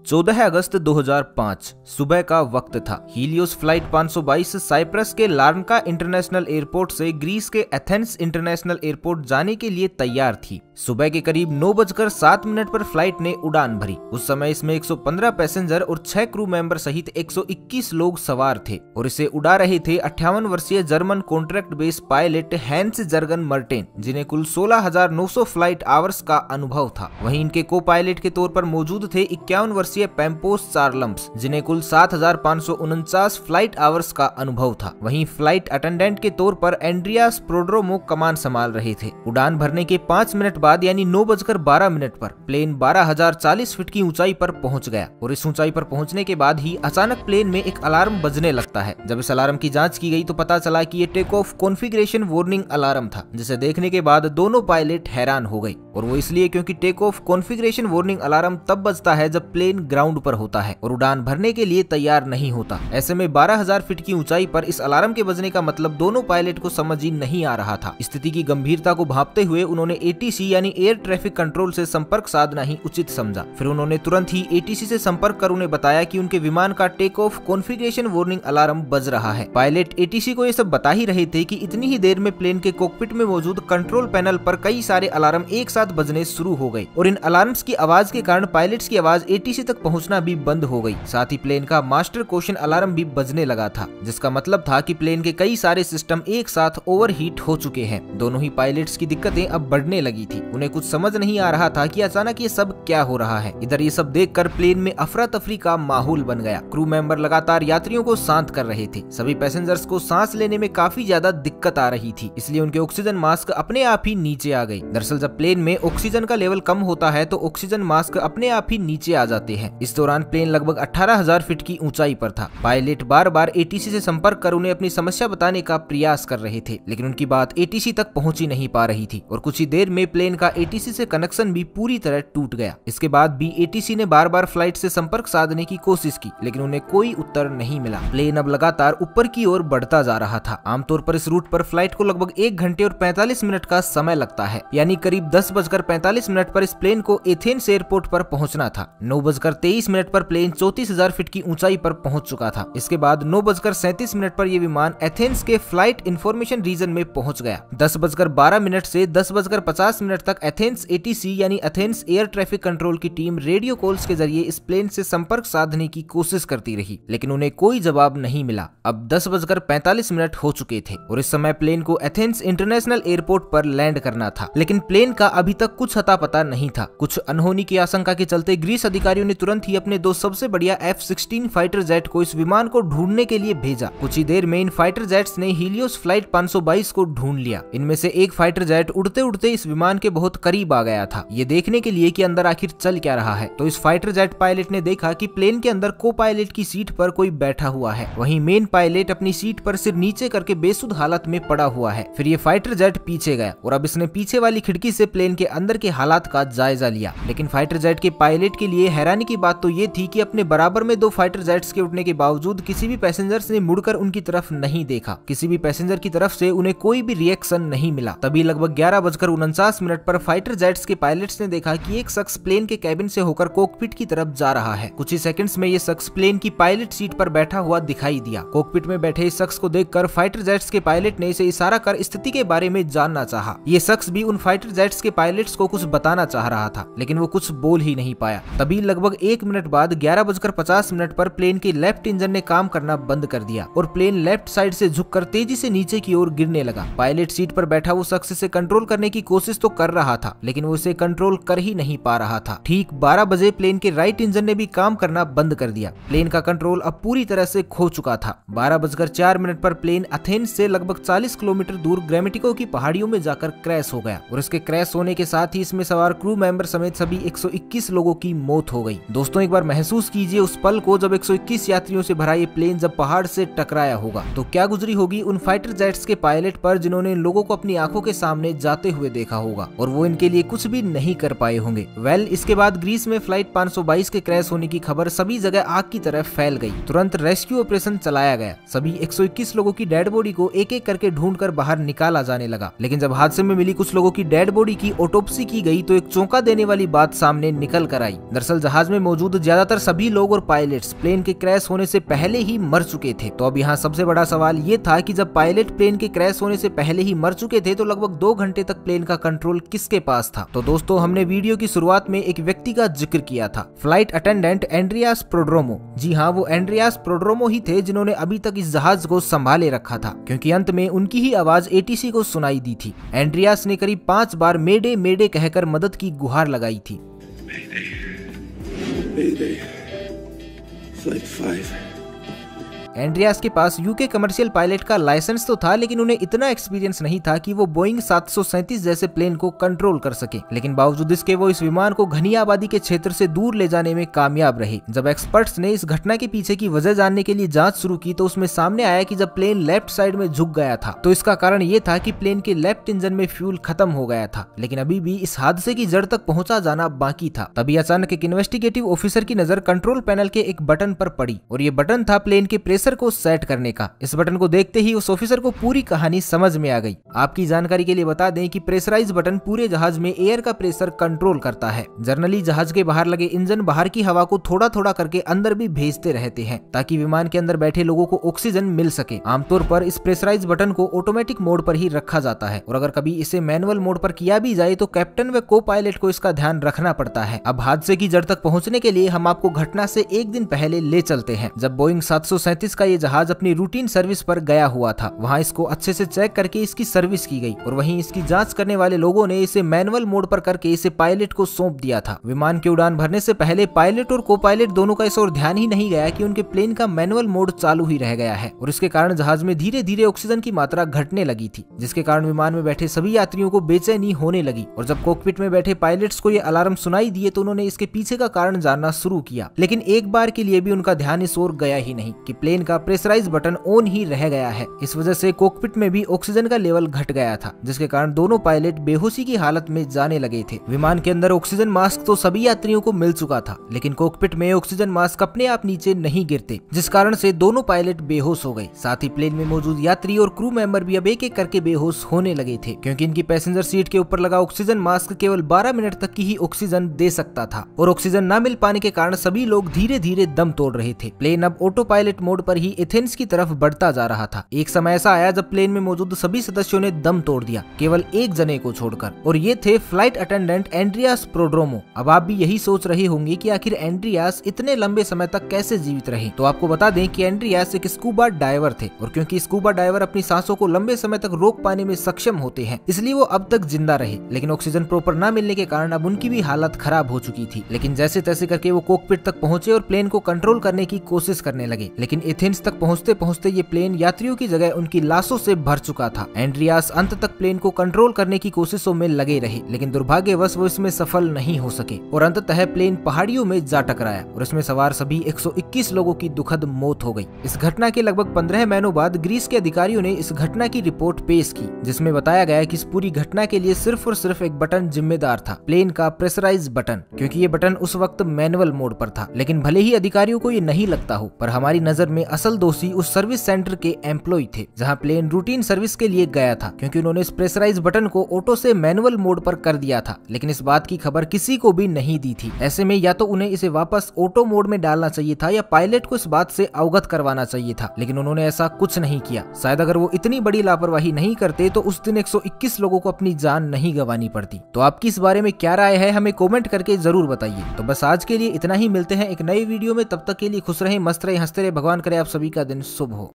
14 अगस्त 2005 सुबह का वक्त था। हीलियोस फ्लाइट 522 साइप्रस के लार्नाका इंटरनेशनल एयरपोर्ट से ग्रीस के एथेंस इंटरनेशनल एयरपोर्ट जाने के लिए तैयार थी। सुबह के करीब 9:07 पर फ्लाइट ने उड़ान भरी। उस समय इसमें 115 पैसेंजर और 6 क्रू मेंबर सहित 121 लोग सवार थे और इसे उड़ा रहे थे 58 वर्षीय German contract base pilot Hans Jurgen Merten, जिन्हें कुल 16,900 फ्लाइट आवर्स का अनुभव था। वहीं इनके को पायलट के तौर पर मौजूद थे 51 वर्षीय पैम्पोस चार्लम्स, जिन्हें कुल 7,549 फ्लाइट आवर्स का अनुभव था। वहीं फ्लाइट अटेंडेंट के तौर पर एंड्रियास प्रोड्रोमो कमान संभाल रहे थे। उड़ान भरने के 5 मिनट बाद यानी 9:12 पर प्लेन 12,040 फीट की ऊंचाई पर पहुंच गया और इस ऊंचाई पर पहुंचने के बाद ही अचानक प्लेन में एक अलार्म बजने लगता है। जब इस अलार्म की जांच की गई तो पता चला कि ये take off configuration warning alarm था, जिसे देखने के बाद दोनों पायलट हैरान हो गए। और वो इसलिए क्योंकि take off configuration warning alarm तब बजता है जब प्लेन ग्राउंड पर होता है और उड़ान भरने के लिए तैयार नहीं होता। ऐसे में 12,000 फीट की ऊंचाई पर इस अलार्म के बजने का मतलब दोनों पायलट को समझ ही नहीं आ रहा था। स्थिति की गंभीरता को भांपते हुए उन्होंने एटीसी यानी एयर ट्रैफिक कंट्रोल से संपर्क साधना ही उचित समझा। फिर उन्होंने तुरंत ही एटीसी से संपर्क कर उन्हें बताया कि उनके विमान का take off configuration warning alarm बज रहा है। पायलट एटीसी को ये सब बता ही रहे थे कि इतनी ही देर में प्लेन के कॉकपिट में मौजूद कंट्रोल पैनल पर कई सारे अलार्म एक साथ बजने शुरू हो गए और इन अलार्म्स की आवाज के कारण पायलट्स की आवाज एटीसी तक पहुंचना भी बंद हो गई। साथ ही प्लेन का मास्टर क्वेश्चन अलार्म भी बजने लगा था, जिसका मतलब था कि प्लेन के कई सारे सिस्टम एक साथ ओवरहीट हो चुके हैं। दोनों ही पायलट्स की दिक्कतें अब बढ़ने लगी थी। उन्हें कुछ समझ नहीं आ रहा था कि अचानक ये सब क्या हो रहा है। इधर ये सब देखकर प्लेन में अफरा तफरी का माहौल बन गया। क्रू मेंबर लगातार यात्रियों को शांत कर रहे थे। सभी पैसेंजर्स को सांस लेने में काफी ज्यादा दिक्कत आ रही थी, इसलिए उनके ऑक्सीजन मास्क अपने आप ही नीचे आ गई। दरअसल जब प्लेन में ऑक्सीजन का लेवल कम होता है तो ऑक्सीजन मास्क अपने आप ही नीचे आ जाते हैं। इस दौरान प्लेन लगभग 18,000 फीट की ऊंचाई पर था। पायलट बार बार एटीसी से संपर्क कर उन्हें अपनी समस्या बताने का प्रयास कर रहे थे, लेकिन उनकी बात एटीसी तक पहुंच ही नहीं पा रही थी और कुछ ही देर में प्लेन का एटीसी से कनेक्शन भी पूरी तरह टूट गया। इसके बाद भी एटीसी ने बार बार फ्लाइट से संपर्क साधने की कोशिश की, लेकिन उन्हें कोई उत्तर नहीं मिला। प्लेन अब लगातार ऊपर की ओर बढ़ता जा रहा था। आमतौर पर इस रूट पर फ्लाइट को लगभग 1 घंटे और 45 मिनट का समय लगता है, यानी करीब 10:45 पर इस प्लेन को एथेंस एयरपोर्ट पर पहुंचना था। 9:23 पर प्लेन 34,000 फीट की ऊंचाई पर पहुंच चुका था। इसके बाद 9:37 पर यह विमान एथेंस के फ्लाइट इंफॉर्मेशन रीजन में पहुंच गया। 10:12 से 10:50 तक एथेंस एटीसी यानी एथेंस एयर ट्रैफिक कंट्रोल की टीम रेडियो कॉल्स के जरिए इस प्लेन से संपर्क साधने की कोशिश करती रही, लेकिन उन्हें कोई जवाब नहीं मिला। अब 10:45 हो चुके थे और इस समय प्लेन को एथेंस इंटरनेशनल एयरपोर्ट पर लैंड करना था, लेकिन प्लेन का अभी तक कुछ अता पता नहीं था। कुछ अनहोनी की आशंका के चलते ग्रीस अधिकारियों ने तुरंत ही अपने 2 सबसे बढ़िया F-16 फाइटर जेट को इस विमान को ढूंढने के लिए भेजा। कुछ ही देर में इन फाइटर जेट्स ने हीलियोस फ्लाइट 522 को ढूंढ लिया। इनमें से एक फाइटर जेट उड़ते उड़ते इस विमान के बहुत करीब आ गया था, ये देखने के लिए कि अंदर आखिर चल क्या रहा है। तो इस फाइटर जेट पायलट ने देखा कि प्लेन के अंदर को पायलट की सीट पर कोई बैठा हुआ है। वहीं मेन पायलट अपनी सीट पर सिर नीचे करके बेसुध हालत में पड़ा हुआ है। फिर ये फाइटर जेट पीछे गया और अब इसने पीछे वाली खिड़की से प्लेन के अंदर के हालात का जायजा लिया। लेकिन फाइटर जेट के पायलट के लिए हैरानी की बात तो ये थी कि अपने बराबर में 2 फाइटर जेट्स के उठने के बावजूद किसी भी पैसेंजर्स ने मुड़कर उनकी तरफ नहीं देखा। किसी भी पैसेंजर की तरफ से उन्हें कोई भी रिएक्शन नहीं मिला। तभी लगभग 11:49 पर फाइटर जेट्स के पायलट्स ने देखा कि एक शख्स प्लेन के कैबिन से होकर कॉकपिट की तरफ जा रहा है। कुछ ही सेकंड्स में ये शख्स प्लेन की पायलट सीट पर बैठा हुआ दिखाई दिया। कॉकपिट में बैठे इस शख्स को देखकर फाइटर जेट्स के पायलट ने इसे इशारा कर स्थिति के बारे में जानना चाहा। ये शख्स भी उन फाइटर जेट्स के पायलट्स को कुछ बताना चाह रहा था, लेकिन वो कुछ बोल ही नहीं पाया। तभी लगभग 1 मिनट बाद 11:50 पर प्लेन के लेफ्ट इंजन ने काम करना बंद कर दिया और प्लेन लेफ्ट साइड से झुककर तेजी से नीचे की ओर गिरने लगा। पायलट सीट पर बैठा वो शख्स इसे कंट्रोल करने की कोशिश तो कर रहा था, लेकिन वो इसे कंट्रोल कर ही नहीं पा रहा था। ठीक 12 बजे प्लेन के राइट इंजन ने भी काम करना बंद कर दिया। प्लेन का कंट्रोल अब पूरी तरह से खो चुका था। 12:04 पर प्लेन एथेंस से लगभग 40 किलोमीटर दूर ग्रामेटिको की पहाड़ियों में जाकर क्रैश हो गया और इसके क्रैश होने के साथ ही इसमें सवार क्रू मेंबर समेत सभी 121 लोगों की मौत हो गई। दोस्तों एक बार महसूस कीजिए उस पल को जब 121 यात्रियों से भरा ये प्लेन जब पहाड़ से टकराया होगा तो क्या गुजरी होगी उन फाइटर जेट्स के पायलट पर, जिन्होंने इन लोगों को अपनी आंखों के सामने जाते हुए देखा होगा और वो इनके लिए कुछ भी नहीं कर पाए होंगे। इसके बाद ग्रीस में फ्लाइट 522 के क्रैश होने की खबर सभी जगह आग की तरह फैल गई। तुरंत रेस्क्यू ऑपरेशन चलाया गया। सभी 121 लोगों की डेड बॉडी को एक एक करके ढूंढकर बाहर निकाला जाने लगा। लेकिन जब हादसे में मिली कुछ लोगों की डेड बॉडी की ऑटोप्सी की गई तो एक चौंका देने वाली बात सामने निकल कर आई। दरअसल जहाज में मौजूद ज्यादातर सभी लोग और पायलट्स प्लेन के क्रैश होने से पहले ही मर चुके थे। तो अब यहाँ सबसे बड़ा सवाल ये था कि जब पायलट प्लेन के क्रैश होने से पहले ही मर चुके थे तो लगभग 2 घंटे तक प्लेन का कंट्रोल किसके पास था। तो दोस्तों, हमने वीडियो की शुरुआत में एक व्यक्ति का जिक्र किया था, फ्लाइट अटेंडेंट एंड्रियास प्रोड्रोमो। जी हाँ, वो एंड्रियास प्रोड्रोमो ही थे जिन्होंने अभी तक इस जहाज को संभाले रखा था, क्योंकि अंत में उनकी ही आवाज एटीसी को सुनाई दी थी। एंड्रियास ने करीब 5 बार मेडे मेडे कहकर मदद की गुहार लगाई थी। Mayday. Flight 5. एंड्रियास के पास यूके कमर्शियल पायलट का लाइसेंस तो था, लेकिन उन्हें इतना एक्सपीरियंस नहीं था कि वो बोइंग 737 जैसे प्लेन को कंट्रोल कर सके। लेकिन बावजूद इसके वो इस विमान को घनी आबादी के क्षेत्र से दूर ले जाने में कामयाब रहे। जब एक्सपर्ट्स ने इस घटना के पीछे की वजह जानने के लिए जांच शुरू की तो उसमें सामने आया कि जब प्लेन लेफ्ट साइड में झुक गया था तो इसका कारण ये था कि प्लेन के लेफ्ट इंजन में फ्यूल खत्म हो गया था। लेकिन अभी भी इस हादसे की जड़ तक पहुंचा जाना बाकी था। तभी अचानक एक इन्वेस्टिगेटिव ऑफिसर की नजर कंट्रोल पैनल के एक बटन पर पड़ी और ये बटन था प्लेन के प्रेशर को सेट करने का। इस बटन को देखते ही उस ऑफिसर को पूरी कहानी समझ में आ गई। आपकी जानकारी के लिए बता दें कि प्रेशराइज बटन पूरे जहाज में एयर का प्रेशर कंट्रोल करता है। जनरली जहाज के बाहर लगे इंजन बाहर की हवा को थोड़ा थोड़ा करके अंदर भी भेजते रहते हैं ताकि विमान के अंदर बैठे लोगों को ऑक्सीजन मिल सके। आमतौर पर इस प्रेशराइज बटन को ऑटोमेटिक मोड पर ही रखा जाता है और अगर कभी इसे मैनुअल मोड पर किया भी जाए तो कैप्टन व को पायलट को इसका ध्यान रखना पड़ता है। अब हादसे की जड़ तक पहुंचने के लिए हम आपको घटना से एक दिन पहले ले चलते हैं, जब बोइंग 737 का ये जहाज अपनी रूटीन सर्विस पर गया हुआ था। वहां इसको अच्छे से चेक करके इसकी सर्विस की गई और वहीं इसकी जांच करने वाले लोगों ने इसे मैनुअल मोड पर करके इसे पायलट को सौंप दिया था। विमान की उड़ान भरने से पहले पायलट और को पायलट दोनों का इस ओर ध्यान ही नहीं गया कि उनके प्लेन का मैनुअल मोड चालू ही रह गया है और इसके कारण जहाज में धीरे धीरे ऑक्सीजन की मात्रा घटने लगी थी, जिसके कारण विमान में बैठे सभी यात्रियों को बेचैनी होने लगी। और जब कॉकपिट में बैठे पायलट्स को ये अलार्म सुनाई दिए तो उन्होंने इसके पीछे का कारण जानना शुरू किया। लेकिन एक बार के लिए भी उनका ध्यान इस ओर गया ही नहीं कि प्लेन का प्रेशराइज बटन ऑन ही रह गया है। इस वजह से कॉकपिट में भी ऑक्सीजन का लेवल घट गया था, जिसके कारण दोनों पायलट बेहोशी की हालत में जाने लगे थे। विमान के अंदर ऑक्सीजन मास्क तो सभी यात्रियों को मिल चुका था, लेकिन कॉकपिट में ऑक्सीजन मास्क अपने आप नीचे नहीं गिरते, जिस कारण से दोनों पायलट बेहोश हो गए। साथ ही प्लेन में मौजूद यात्री और क्रू मेंबर भी अब एक एक करके बेहोश होने लगे थे, क्योंकि इनकी पैसेंजर सीट के ऊपर लगा ऑक्सीजन मास्क केवल 12 मिनट तक की ही ऑक्सीजन दे सकता था और ऑक्सीजन न मिल पाने के कारण सभी लोग धीरे धीरे दम तोड़ रहे थे। प्लेन अब ऑटो पायलट मोड पर ही एथेंस की तरफ बढ़ता जा रहा था। एक समय ऐसा आया जब प्लेन में मौजूद सभी सदस्यों ने दम तोड़ दिया, केवल एक जने को छोड़कर, और ये थे फ्लाइट अटेंडेंट एंड्रियास प्रोड्रोमो। अब आप भी यही सोच रहे होंगे कि आखिर एंड्रियास इतने लंबे समय तक कैसे जीवित रहे। तो आपको बता दें कि एंड्रियास एक स्कूबा डाइवर थे और क्योंकि स्कूबा डाइवर अपनी सांसों को लंबे समय तक रोक पाने में सक्षम होते हैं, इसलिए वो अब तक जिंदा रहे। लेकिन ऑक्सीजन प्रॉपर न मिलने के कारण अब उनकी भी हालत खराब हो चुकी थी। लेकिन जैसे तैसे करके वो कॉकपिट तक पहुंचे और प्लेन को कंट्रोल करने की कोशिश करने लगे। लेकिन एथेंस तक पहुंचते पहुंचते ये प्लेन यात्रियों की जगह उनकी लाशों से भर चुका था। एंड्रियास अंत तक प्लेन को कंट्रोल करने की कोशिशों में लगे रहे, लेकिन दुर्भाग्यवश वो इसमें सफल नहीं हो सके और अंततः प्लेन पहाड़ियों में जा टकराया और इसमें सवार सभी 121 लोगों की दुखद मौत हो गई। इस घटना के लगभग 15 महीनों बाद ग्रीस के अधिकारियों ने इस घटना की रिपोर्ट पेश की, जिसमें बताया गया कि इस पूरी घटना के लिए सिर्फ और सिर्फ एक बटन जिम्मेदार था, प्लेन का प्रेशराइज बटन, क्योंकि ये बटन उस वक्त मैनुअल मोड पर था। लेकिन भले ही अधिकारियों को ये नहीं लगता हो, पर हमारी नजर में असल दोषी उस सर्विस सेंटर के एम्प्लॉय थे जहां प्लेन रूटीन सर्विस के लिए गया था, क्योंकि उन्होंने इस प्रेशराइज बटन को ऑटो से मैनुअल मोड पर कर दिया था। लेकिन इस बात की खबर किसी को भी नहीं दी थी। ऐसे में या तो उन्हें इसे वापस ऑटो मोड में डालना चाहिए था या पायलट को इस बात से अवगत करवाना चाहिए था, लेकिन उन्होंने ऐसा कुछ नहीं किया। शायद अगर वो इतनी बड़ी लापरवाही नहीं करते तो उस दिन 121 लोगों को अपनी जान नहीं गंवानी पड़ती। तो आपकी इस बारे में क्या राय है, हमें कमेंट करके जरूर बताइए। तो बस आज के लिए इतना ही, मिलते हैं एक नई वीडियो में। तब तक के लिए खुश रहें, मस्त रहें, हंसते रहें। भगवान करे आप सभी का दिन शुभ हो।